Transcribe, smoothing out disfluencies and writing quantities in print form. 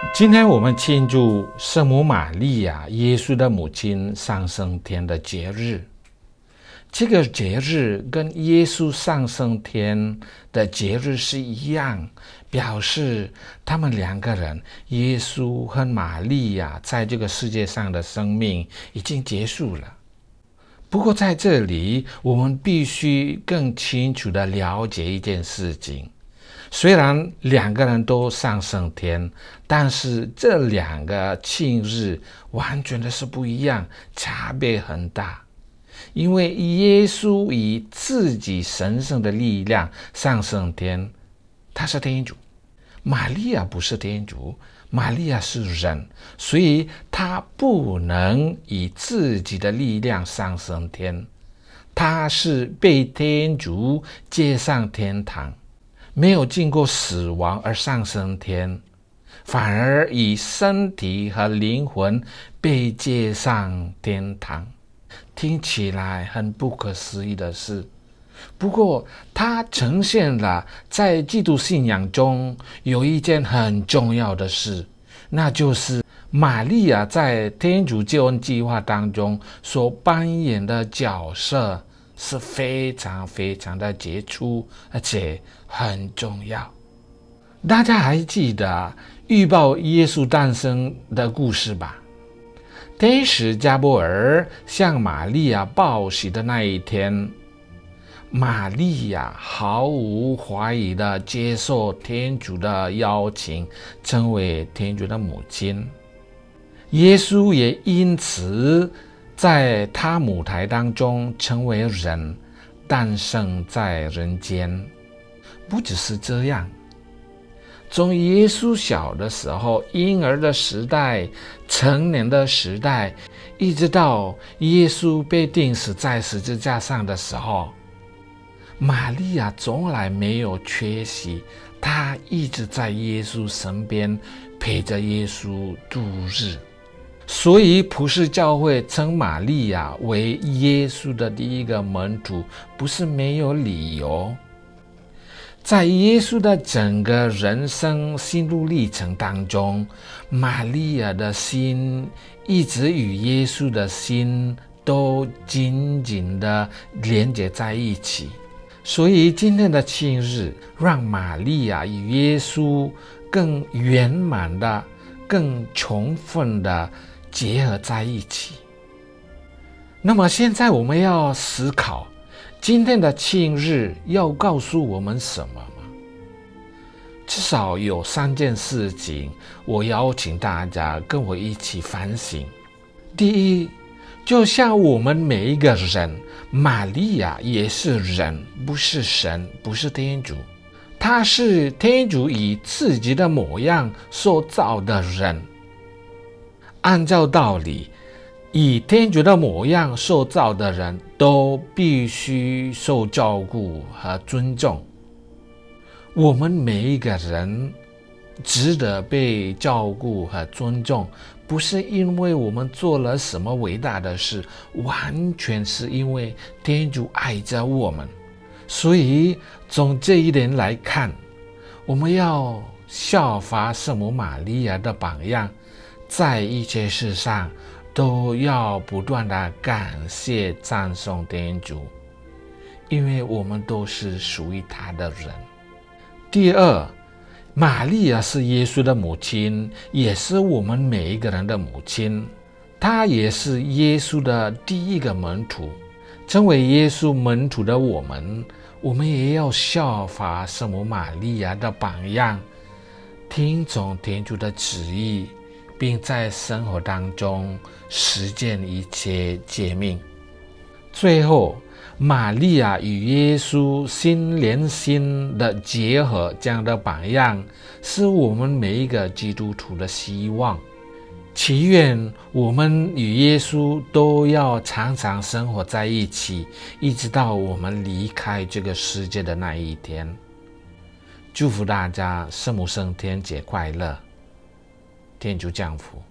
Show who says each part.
Speaker 1: 今天我们庆祝圣母玛利亚，耶稣的母亲上升天的节日。这个节日跟耶稣上升天的节日是一样，表示他们两个人，耶稣和玛利亚在这个世界上的生命已经结束了。不过在这里，我们必须更清楚地了解一件事情。虽然两个人都上升天，但是这两个庆日完全的是不一样，差别很大。因为耶稣以自己神圣的力量上升天，他是天主；玛利亚不是天主，玛利亚是人，所以他不能以自己的力量上升天，他是被天主接上天堂，没有经过死亡而上升天，反而以身体和灵魂被接上天堂。听起来很不可思议的事，不过它呈现了在基督信仰中有一件很重要的事，那就是玛利亚在天主救恩计划当中所扮演的角色是非常非常的杰出，而且很重要。大家还记得预报耶稣诞生的故事吧？天使加波尔向玛利亚报喜的那一天，玛利亚毫无怀疑地接受天主的邀请，成为天主的母亲。耶稣也因此在他母胎当中成为人，诞生在人间。不只是这样，从耶稣小的时候，婴儿的时代，成年的时代，一直到耶稣被钉死在十字架上的时候，玛利亚从来没有缺席，她一直在耶稣身边，陪着耶稣度日。所以普世教会称玛利亚为耶稣的第一个门徒，不是没有理由。在耶稣的整个人生心路历程当中，玛利亚的心一直与耶稣的心都紧紧地连接在一起。所以今天的庆日让玛利亚与耶稣更圆满的、更充分的结合在一起。那么现在我们要思考，今天的庆日要告诉我们什么吗？至少有3件事情，我邀请大家跟我一起反省。第一，就像我们每一个人，玛利亚也是人，不是神，不是天主。她是天主以自己的模样所造的人。按照道理，以天主的模样受造的人都必须受照顾和尊重。我们每一个人值得被照顾和尊重，不是因为我们做了什么伟大的事，完全是因为天主爱着我们。所以从这一点来看，我们要效法圣母玛利亚的榜样，在一切事上都要不断的感谢赞颂天主，因为我们都是属于他的人。第二，玛利亚是耶稣的母亲，也是我们每一个人的母亲。她也是耶稣的第一个门徒。成为耶稣门徒的我们也要效法圣母玛利亚的榜样，听从天主的旨意，并在生活当中实践一切诫命。最后，玛利亚与耶稣心连心的结合，这样的榜样是我们每一个基督徒的希望。祈愿我们与耶稣都要常常生活在一起，一直到我们离开这个世界的那一天。祝福大家圣母升天节快乐，天主降福。